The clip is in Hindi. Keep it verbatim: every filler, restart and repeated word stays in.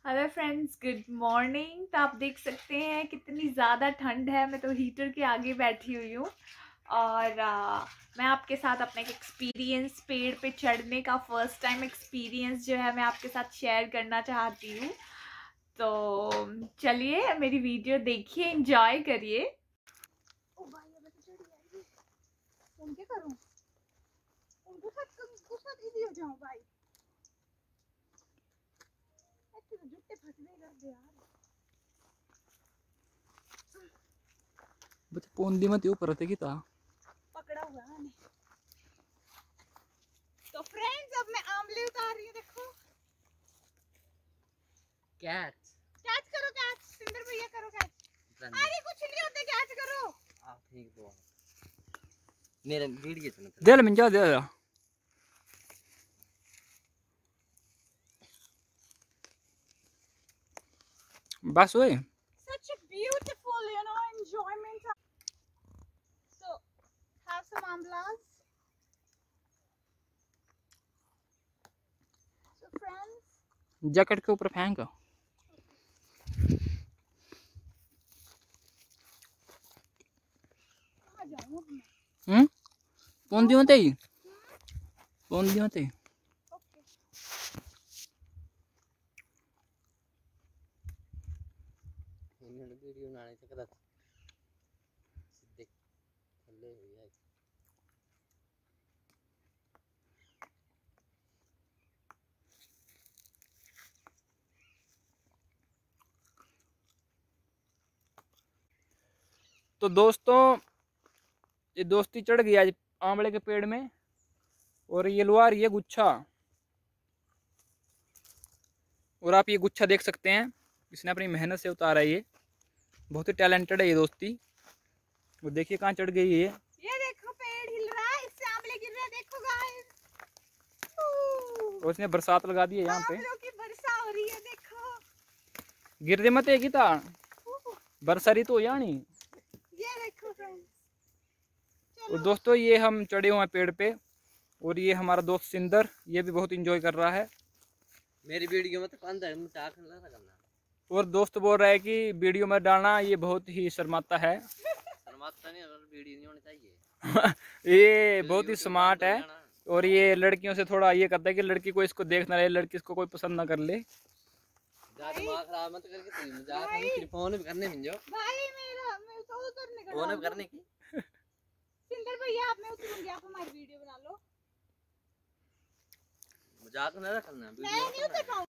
Hello friends, good morning. तो आप देख सकते हैं कितनी ज़्यादा ठंड है। मैं तो हीटर के आगे बैठी हुई हूँ और आ, मैं आपके साथ अपने एक्सपीरियंस, पेड़ पे चढ़ने का फर्स्ट टाइम एक्सपीरियंस जो है मैं आपके साथ शेयर करना चाहती हूँ। तो चलिए मेरी वीडियो देखिए, एंजॉय करिए। ओ भाई अब मैं तो चढ़ गया। उनके करूं उनके साथ उनके साथ इजी हो जाऊं भाई। ऐसे तो जुट्टे फंसने कर दे यार। बच्चे पोंदी मत ऊपर रहते की ता पकड़ा हुआ है मैंने। तो फ्रेंड्स अब मैं आमले उतार रही हूँ, देखो। कैच कैच करो, कैच सिंदर भैया करो कैच। अरे कुछ नहीं होता, कैच करो। आप ठीक दो मेरे वीडियो चला दे ले मिंजा दे ले बस ओए Such a beautiful, you know, enjoyment. So have some amlas. So friends, jacket के ऊपर फेंक। कहाँ जाऊँ अब मैं? हम्म पोंदी होते ही पोंदी होते ही Okay. इन्होंने वीडियो बनाने से कदा सीधे थल्ले हुई है। तो दोस्तों ये दोस्ती चढ़ गई आज आंवले के पेड़ में और ये लुआ रही है गुच्छा। और आप ये गुच्छा देख सकते हैं, इसने अपनी मेहनत से उतारा है। ये बहुत ही टैलेंटेड है ये दोस्ती। वो देखिए कहाँ चढ़ गई है ये। ये देखो पेड़ हिल रहा है, इससे आमले गिर रहे हैं, देखो गाइस। और इसने बरसात लगा दी है यहाँ पे। आमलों की वर्षा हो रही है, देखो। गिर दे मत है गीता, बरसारी तो यानी। ये देखो फ्रेंड्स। और दोस्तों ये हम चढ़े हुए हैं पेड़ पे और ये हमारा दोस्त सिंदर, ये भी बहुत इंजॉय कर रहा है। मेरी वीडियो में तो कंधा है मजाक ना करना। और दोस्त बोल रहा है कि वीडियो में डालना ये बहुत ही शर्माता है। शर्माता नहीं, और वीडियो नहीं होनी चाहिए। ये बहुत ही स्मार्ट है और ये लड़कियों से थोड़ा ये करता है कि लड़की को इसको देख ना ले, लड़की इसको कोई पसंद ना कर ले। ज्यादा दिमाग खराब मत करके तुम मजाक नहीं, फिर फोन भी करने मिल जाओ। भाई मेरा मैं तो उतरने का फोन भी करने की सिंदर भैया आप मैं उतरूंगी, आप हमारी वीडियो बना लो। मजाक ना करना। मैं नहीं उतर पाऊंगी।